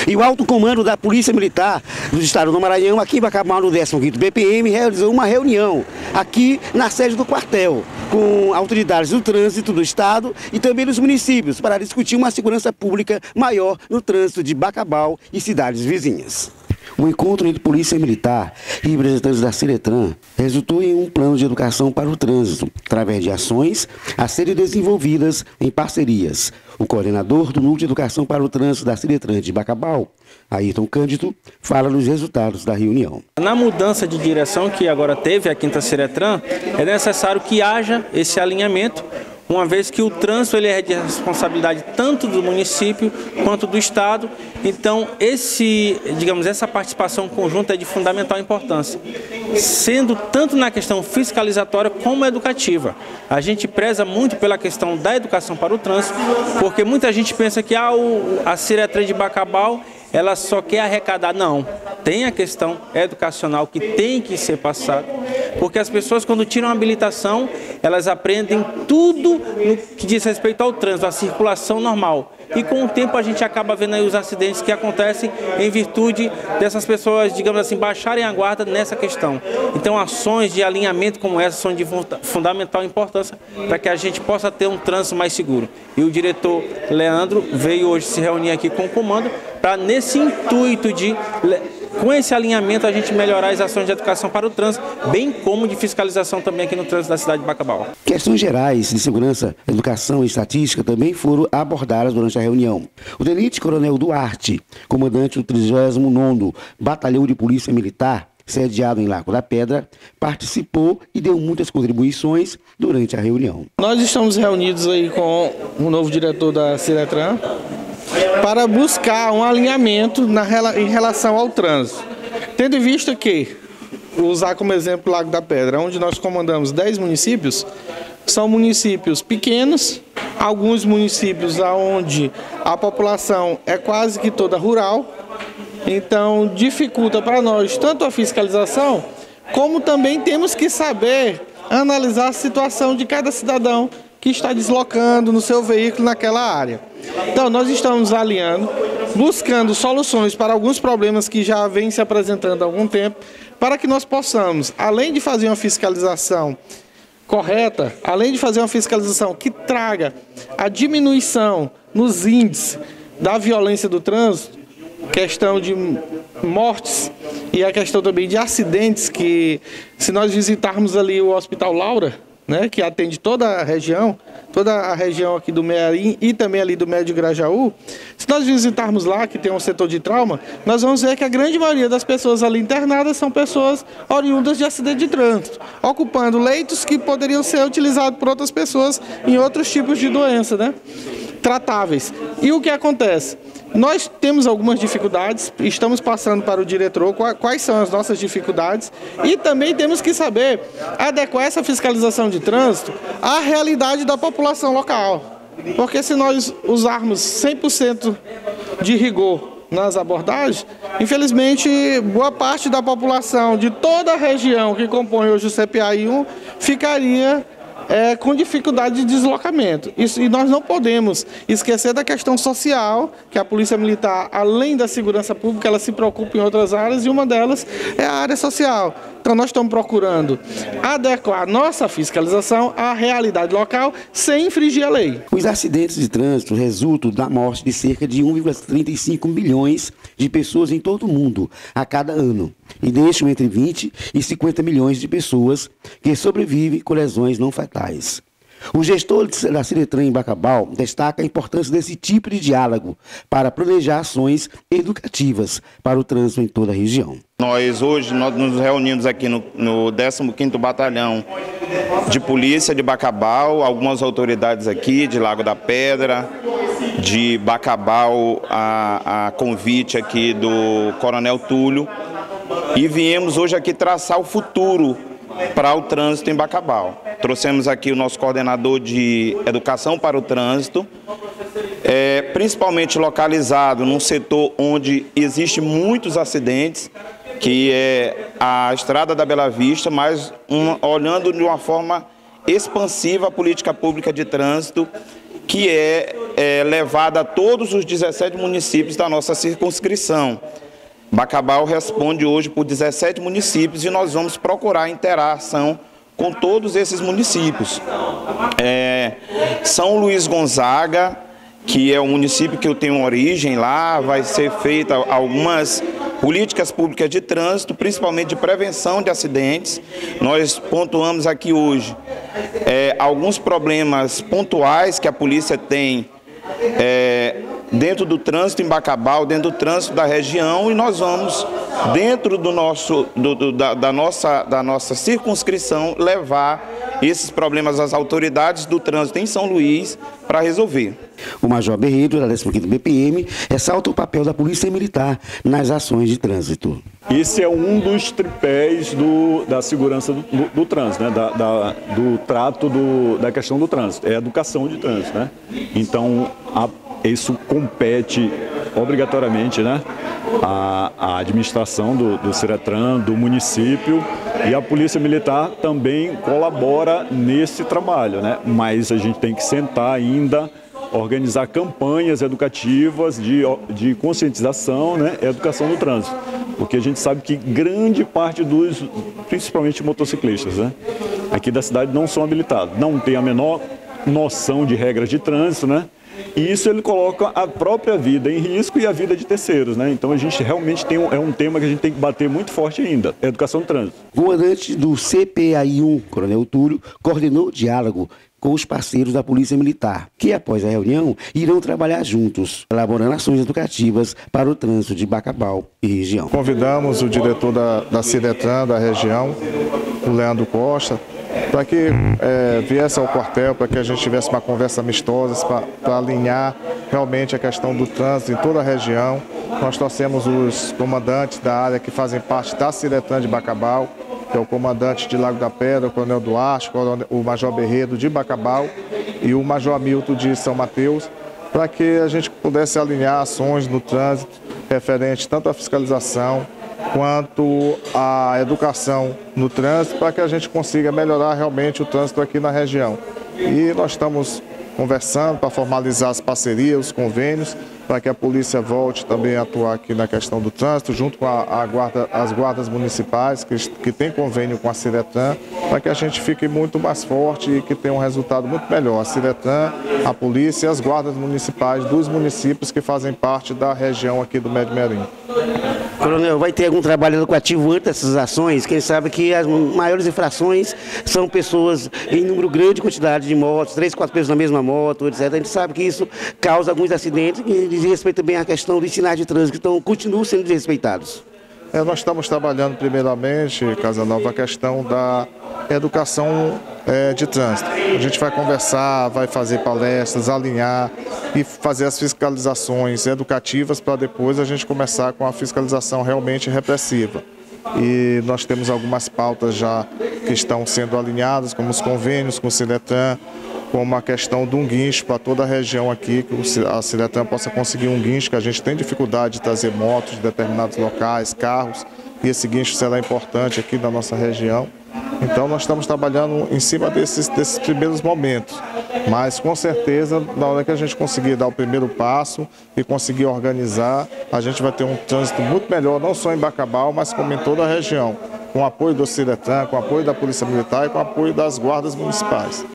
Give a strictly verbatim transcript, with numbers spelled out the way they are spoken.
E o alto comando da Polícia Militar do Estado do Maranhão, aqui em Bacabal, no décimo quinto B P M, realizou uma reunião aqui na sede do quartel, com autoridades do trânsito do Estado e também dos municípios, para discutir uma segurança pública maior no trânsito de Bacabal e cidades vizinhas. O encontro entre Polícia Militar e representantes da Ciretran resultou em um plano de educação para o trânsito, através de ações a serem desenvolvidas em parcerias. O coordenador do Núcleo de Educação para o Trânsito da Ciretran de Bacabal, Ayrton Cândido, fala nos resultados da reunião. Na mudança de direção que agora teve a Quinta Ciretran, é necessário que haja esse alinhamento, uma vez que o trânsito ele é de responsabilidade tanto do município quanto do Estado. Então, esse, digamos, essa participação conjunta é de fundamental importância, sendo tanto na questão fiscalizatória como educativa. A gente preza muito pela questão da educação para o trânsito, porque muita gente pensa que ah, o, a Ciretran de Bacabal ela só quer arrecadar. Não, tem a questão educacional que tem que ser passada, porque as pessoas quando tiram a habilitação, elas aprendem tudo no que diz respeito ao trânsito, à circulação normal. E com o tempo a gente acaba vendo aí os acidentes que acontecem em virtude dessas pessoas, digamos assim, baixarem a guarda nessa questão. Então ações de alinhamento como essa são de fundamental importância para que a gente possa ter um trânsito mais seguro. E o diretor Leandro veio hoje se reunir aqui com o comando para, nesse intuito de, com esse alinhamento, a gente melhorar as ações de educação para o trânsito, bem como de fiscalização também aqui no trânsito da cidade de Bacabal. Questões gerais de segurança, educação e estatística também foram abordadas durante a reunião. O tenente-coronel Duarte, comandante do trigésimo nono Batalhão de Polícia Militar, sediado em Lago da Pedra, participou e deu muitas contribuições durante a reunião. Nós estamos reunidos aí com o novo diretor da Ciretran para buscar um alinhamento na, em relação ao trânsito. Tendo em vista que, usar como exemplo o Lago da Pedra, onde nós comandamos dez municípios, são municípios pequenos, alguns municípios onde a população é quase que toda rural, então dificulta para nós tanto a fiscalização, como também temos que saber analisar a situação de cada cidadão que está deslocando no seu veículo naquela área. Então nós estamos alinhando, buscando soluções para alguns problemas que já vêm se apresentando há algum tempo, para que nós possamos, além de fazer uma fiscalização correta, além de fazer uma fiscalização que traga a diminuição nos índices da violência do trânsito, questão de mortes e a questão também de acidentes, que se nós visitarmos ali o Hospital Laura, né, que atende toda a região, toda a região aqui do Mearim e também ali do Médio Grajaú, se nós visitarmos lá, que tem um setor de trauma, nós vamos ver que a grande maioria das pessoas ali internadas são pessoas oriundas de acidente de trânsito, ocupando leitos que poderiam ser utilizados por outras pessoas em outros tipos de doença, né, tratáveis. E o que acontece? Nós temos algumas dificuldades, estamos passando para o diretor quais são as nossas dificuldades e também temos que saber adequar essa fiscalização de trânsito à realidade da população local. Porque se nós usarmos cem por cento de rigor nas abordagens, infelizmente boa parte da população de toda a região que compõe hoje o C P A I um ficaria É, com dificuldade de deslocamento. Isso, e nós não podemos esquecer da questão social, que a Polícia Militar, além da segurança pública, ela se preocupa em outras áreas, e uma delas é a área social. Então nós estamos procurando adequar nossa fiscalização à realidade local, sem infringir a lei. Os acidentes de trânsito resultam da morte de cerca de um vírgula trinta e cinco milhões de pessoas em todo o mundo a cada ano, e deixam entre vinte e cinquenta milhões de pessoas que sobrevivem com lesões não fatais. O gestor da Ciretran em Bacabal destaca a importância desse tipo de diálogo para planejar ações educativas para o trânsito em toda a região. Nós hoje nós nos reunimos aqui no, no décimo quinto Batalhão de Polícia de Bacabal, algumas autoridades aqui de Lago da Pedra, de Bacabal, a, a convite aqui do Coronel Túlio, e viemos hoje aqui traçar o futuro para o trânsito em Bacabal. Trouxemos aqui o nosso coordenador de Educação para o Trânsito, é, principalmente localizado num setor onde existe muitos acidentes, que é a Estrada da Bela Vista, mas uma, olhando de uma forma expansiva a política pública de trânsito, que é é, levada a todos os dezessete municípios da nossa circunscrição. Bacabal responde hoje por dezessete municípios e nós vamos procurar interação com todos esses municípios. É, São Luís Gonzaga, que é o município que eu tenho origem lá, vai ser feita algumas políticas públicas de trânsito, principalmente de prevenção de acidentes. Nós pontuamos aqui hoje é, alguns problemas pontuais que a polícia tem é, dentro do trânsito em Bacabal, dentro do trânsito da região, e nós vamos, dentro do nosso, do, do, da, da, nossa, da nossa circunscrição, levar esses problemas às autoridades do trânsito em São Luís para resolver. O Major Berredo, da décima quinta B P M, ressalta o papel da Polícia Militar nas ações de trânsito. Esse é um dos tripés do, da segurança do, do, do trânsito, né? da, da, do trato do, da questão do trânsito, é a educação de trânsito. Né? Então, a, isso compete obrigatoriamente, né? a, a administração do, do Ciretran, do município, e a Polícia Militar também colabora nesse trabalho, né? Mas a gente tem que sentar ainda, organizar campanhas educativas de, de conscientização, né, educação do trânsito, porque a gente sabe que grande parte dos, principalmente motociclistas, né, aqui da cidade não são habilitados, não tem a menor noção de regras de trânsito, né, e isso ele coloca a própria vida em risco e a vida de terceiros, né, então a gente realmente tem um, é um tema que a gente tem que bater muito forte ainda, educação do trânsito. O comandante do C P A I um, Coronel Túlio, coordenou o diálogo com os parceiros da Polícia Militar, que após a reunião irão trabalhar juntos, elaborando ações educativas para o trânsito de Bacabal e região. Convidamos o diretor da, da Ciretran da região, o Leandro Costa, para que é, viesse ao quartel, para que a gente tivesse uma conversa amistosa, para alinhar realmente a questão do trânsito em toda a região. Nós trouxemos os comandantes da área que fazem parte da Ciretran de Bacabal, que é o comandante de Lago da Pedra, o Coronel Duarte, o Major Berredo de Bacabal e o Major Hamilton de São Mateus, para que a gente pudesse alinhar ações no trânsito referente tanto à fiscalização quanto à educação no trânsito, para que a gente consiga melhorar realmente o trânsito aqui na região. E nós estamos conversando para formalizar as parcerias, os convênios, para que a polícia volte também a atuar aqui na questão do trânsito, junto com a, a guarda, as guardas municipais, que, que tem convênio com a Ciretran, para que a gente fique muito mais forte e que tenha um resultado muito melhor. A Ciretran, a polícia e as guardas municipais dos municípios que fazem parte da região aqui do Médio Merim. Coronel, vai ter algum trabalho educativo antes dessas ações? Quem sabe que as maiores infrações são pessoas em número grande quantidade de motos, três, quatro pessoas na mesma moto, etcétera. A gente sabe que isso causa alguns acidentes e diz respeito também à questão dos sinais de trânsito, que estão, continuam sendo desrespeitados. É, nós estamos trabalhando primeiramente, Casanova, a questão da educação é, de trânsito. A gente vai conversar, vai fazer palestras, alinhar e fazer as fiscalizações educativas para depois a gente começar com a fiscalização realmente repressiva. E nós temos algumas pautas já que estão sendo alinhadas, como os convênios com o Ciretran, como a questão de um guincho para toda a região aqui, que a Ciretran possa conseguir um guincho, que a gente tem dificuldade de trazer motos de determinados locais, carros, e esse guincho será importante aqui na nossa região. Então nós estamos trabalhando em cima desses, desses primeiros momentos, mas com certeza, na hora que a gente conseguir dar o primeiro passo e conseguir organizar, a gente vai ter um trânsito muito melhor, não só em Bacabal, mas como em toda a região, com o apoio do Ciretran, com o apoio da Polícia Militar e com o apoio das guardas municipais.